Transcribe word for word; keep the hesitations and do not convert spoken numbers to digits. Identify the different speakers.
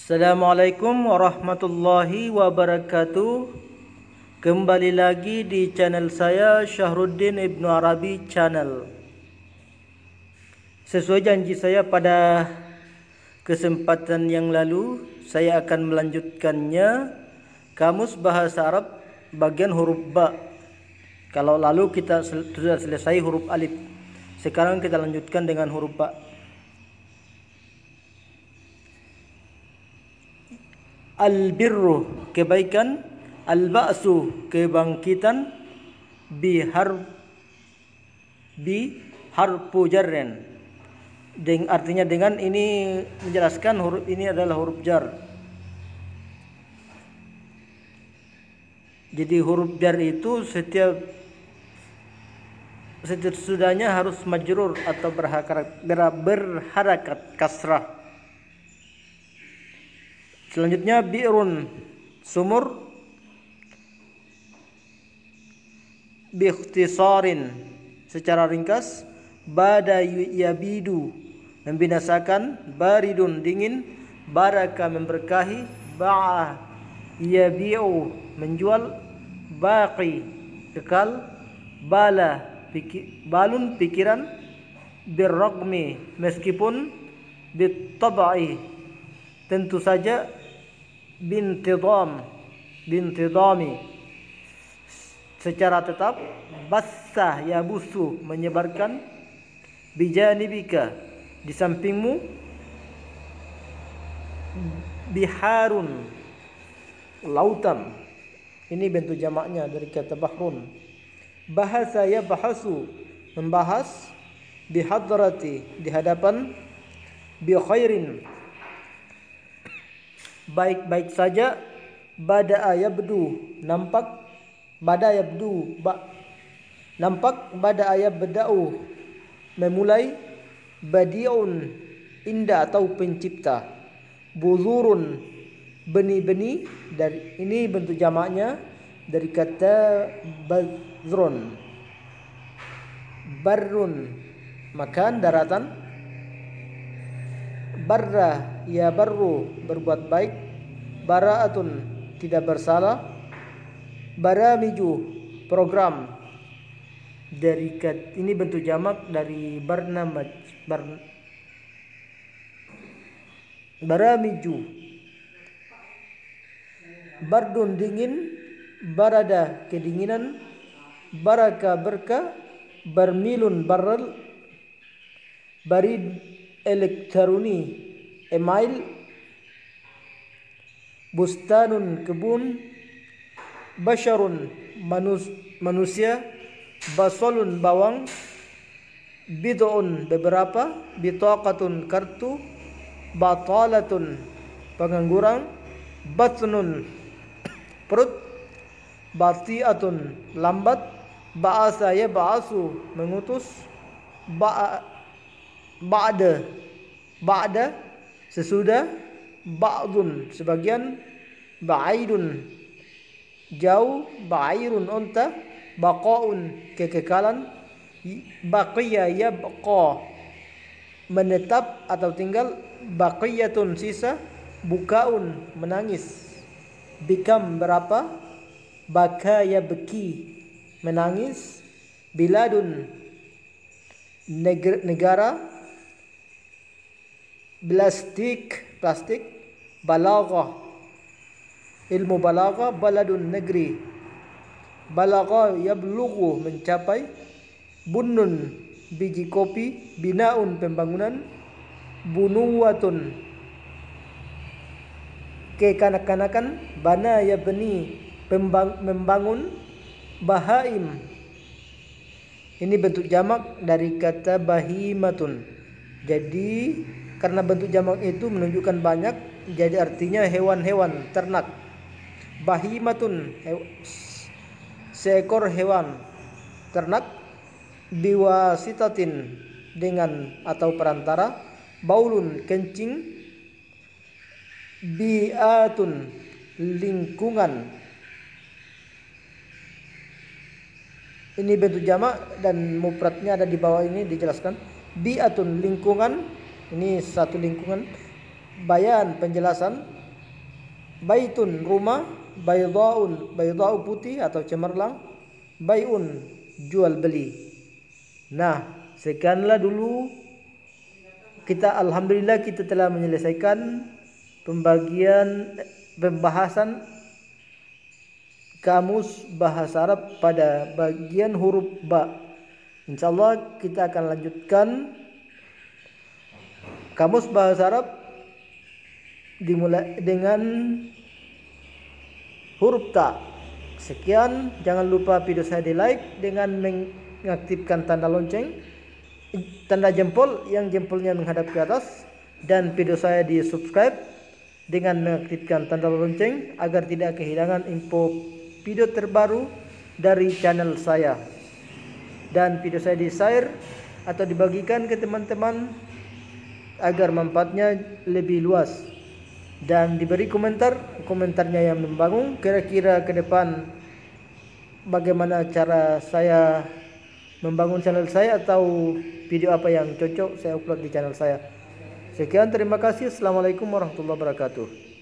Speaker 1: Assalamualaikum warahmatullahi wabarakatuh. Kembali lagi di channel saya, Syahruddin Ibnu Arabi Channel. Sesuai janji saya pada kesempatan yang lalu, saya akan melanjutkannya Kamus Bahasa Arab bagian huruf ba. Kalau lalu kita sudah selesai huruf alif, sekarang kita lanjutkan dengan huruf ba. Al-birru, kebaikan. Al-ba'su, kebangkitan. Bihar bi harfu jarren, Deng, artinya dengan ini menjelaskan huruf ini adalah huruf jar. Jadi huruf jar itu setiap setiap sudahnya harus majrur atau berharakat, berharakat kasrah. Selanjutnya bi'run, sumur. Biikhtisarin, secara ringkas. Bada yabidu, membinasakan. Baridun, dingin. Baraka, memberkahi. Ba'a yabi'u, menjual. Baqi, kekal. Bala, pikir, balun, pikiran. Birraqmi, meskipun. Bittabai, tentu saja. Bintidam, bintidami, secara tetap. Bassah yabusu, menyebarkan. Bijanibika, di sampingmu. Biharun, lautan. Ini bentuk jamaknya dari kata bahrun. Bahasa yabhasu, membahas. Bihadrati, di hadapan. Bikhairin, baik-baik saja. Bada'a yabdu, nampak. Bada yabdu, ba, nampak. Bada'a yabda'u, memulai. Badi'un, indah atau pencipta. Buzurun, benih-benih. Dari ini bentuk jamaknya dari kata bazrun. Barrun, makan, daratan. Barra ya barru, berbuat baik. Bara'atun, tidak bersalah. Baramiju, program. Dari kat, ini bentuk jamak dari barnamaj. Bar, baramiju. Bardun, dingin. Barada, kedinginan. Baraka, berkah. Barmilun, barrel. Barid, elektroni, email. Bustanun, kebun. Basharun, manus, manusia. Basolun, bawang. Bid'un, beberapa. Bitaqatun, kartu. Batalatun, pengangguran. Batnun, perut. Bati'atun, lambat. Ba'asa yab'asu, mengutus. Ba'a Ba'da, ba'da, sesudah. Ba'dun, sebagian. Ba'idun, jauh. Ba'irun, unta. Baqaun, kekekalan. Baqiya yabqa, menetap atau tinggal. Baqiyatun, sisa. Bukaun, menangis. Bikam, berapa. Baka yabki, menangis. Biladun, negara. Plastik, plastik. Balaghah, ilmu balaghah. Baladun, negeri. Balagha yablughu, mencapai. Bunun, biji kopi. Binaun, pembangunan. Bunuwatun, kekanak-kanakan. Bana yabni, pembang, membangun. Bahaim, ini bentuk jamak dari kata bahimatun. Jadi karena bentuk jamak itu menunjukkan banyak, jadi artinya hewan-hewan ternak. Bahimatun, seekor hewan ternak. Biwasitatin, dengan atau perantara. Baulun, kencing. Bi'atun, lingkungan. Ini bentuk jamak dan mufradnya ada di bawah ini dijelaskan. Bi'atun, lingkungan. Ini satu lingkungan. Bayan, penjelasan. Baitun rumah, baydaun baydau putih atau cemerlang, bayun jual beli. Nah, sekianlah dulu kita, alhamdulillah kita telah menyelesaikan pembagian pembahasan kamus bahasa Arab pada bagian huruf ba. Insyaallah kita akan lanjutkan kamus bahasa Arab dimulai dengan huruf ta. Sekian, jangan lupa video saya di like dengan mengaktifkan tanda lonceng, tanda jempol yang jempolnya menghadap ke atas, dan video saya di subscribe dengan mengaktifkan tanda lonceng agar tidak kehilangan info video terbaru dari channel saya. Dan video saya di share atau dibagikan ke teman-teman agar manfaatnya lebih luas, dan diberi komentar komentarnya yang membangun, kira-kira ke depan bagaimana cara saya membangun channel saya atau video apa yang cocok saya upload di channel saya. Sekian, terima kasih. Assalamualaikum warahmatullahi wabarakatuh.